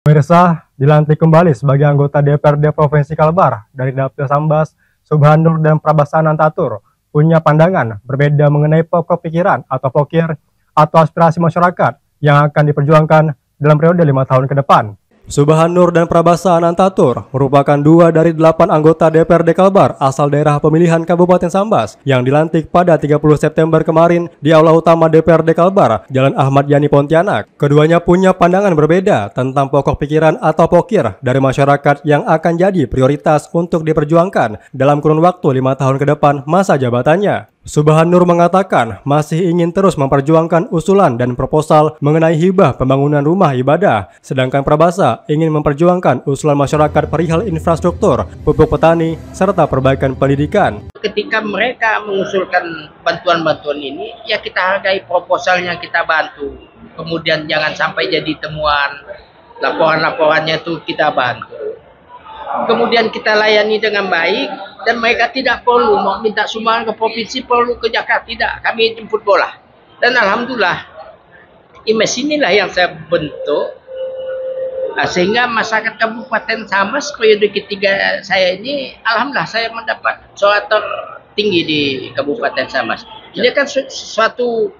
Pemirsa, dilantik kembali sebagai anggota DPRD Provinsi Kalbar dari Dapil Sambas, Subhanur dan Prabasan Antatur punya pandangan berbeda mengenai pokok pikiran atau pokir atau aspirasi masyarakat yang akan diperjuangkan dalam periode 5 tahun ke depan. Subhanur dan Prabasan Antatur merupakan 2 dari 8 anggota DPRD Kalbar asal daerah pemilihan Kabupaten Sambas yang dilantik pada 30 September kemarin di Aula Utama DPRD Kalbar, Jalan Ahmad Yani Pontianak. Keduanya punya pandangan berbeda tentang pokok pikiran atau pokir dari masyarakat yang akan jadi prioritas untuk diperjuangkan dalam kurun waktu 5 tahun ke depan masa jabatannya. Subhanur mengatakan masih ingin terus memperjuangkan usulan dan proposal mengenai hibah pembangunan rumah ibadah, sedangkan Prabasa ingin memperjuangkan usulan masyarakat perihal infrastruktur, pupuk petani, serta perbaikan pendidikan. Ketika mereka mengusulkan bantuan-bantuan ini, ya kita hargai proposalnya, kita bantu. Kemudian jangan sampai jadi temuan, laporan-laporannya itu kita bantu. Kemudian kita layani dengan baik, dan mereka tidak perlu mau minta sumbangan ke provinsi, perlu ke Jakarta, tidak, kami jemput bola. Dan alhamdulillah image inilah yang saya bentuk, sehingga masyarakat Kabupaten Sambas periode ketiga saya ini, alhamdulillah saya mendapat suara tertinggi di Kabupaten Sambas. Ini kan suatu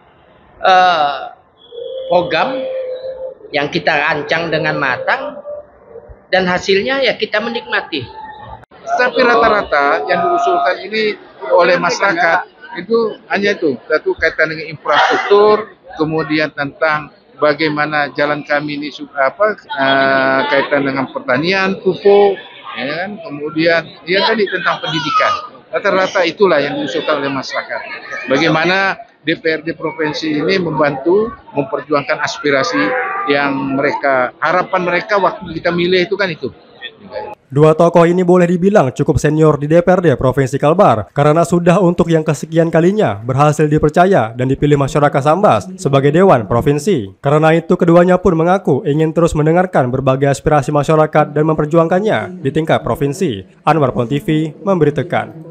program yang kita rancang dengan matang, dan hasilnya ya kita menikmati. Tapi rata-rata yang diusulkan ini oleh masyarakat itu hanya itu, satu kaitan dengan infrastruktur, kemudian tentang bagaimana jalan kami ini kaitan dengan pertanian, pupuk, ya kan? Kemudian ya tadi tentang pendidikan. Rata-rata itulah yang diusulkan oleh masyarakat. Bagaimana DPRD provinsi ini membantu memperjuangkan aspirasi yang harapan mereka waktu kita milih itu kan itu. Dua tokoh ini boleh dibilang cukup senior di DPRD Provinsi Kalbar karena sudah untuk yang kesekian kalinya berhasil dipercaya dan dipilih masyarakat Sambas sebagai Dewan Provinsi. Karena itu keduanya pun mengaku ingin terus mendengarkan berbagai aspirasi masyarakat dan memperjuangkannya di tingkat provinsi. Anwar Pon TV memberitakan.